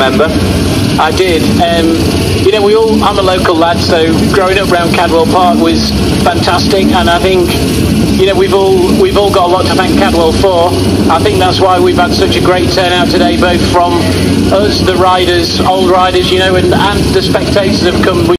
remember? I did. You know, I'm a local lad, so growing up around Cadwell Park was fantastic, and I think, you know, we've all got a lot to thank Cadwell for. I think that's why we've had such a great turnout today, both from us, the riders, old riders, you know, and the spectators have come.